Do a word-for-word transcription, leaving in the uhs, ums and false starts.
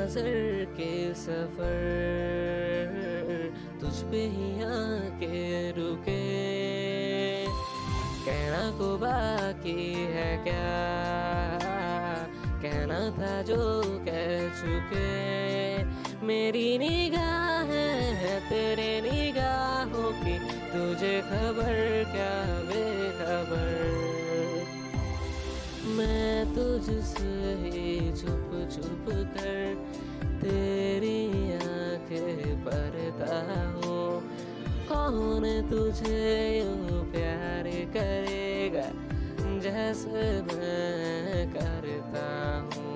नजर के सफर तुझ पे ही आके रुके। कहना को बाकी है क्या, कहना था जो कह चुके। मेरी निगाहें है तेरे निगाहों की, तुझे खबर क्या बेखबर। मैं तुझसे ही छुप छुप कर तेरी आंखें भरता हूँ। कौन तुझे यूं प्यार करेगा जैसे मैं करता हूँ।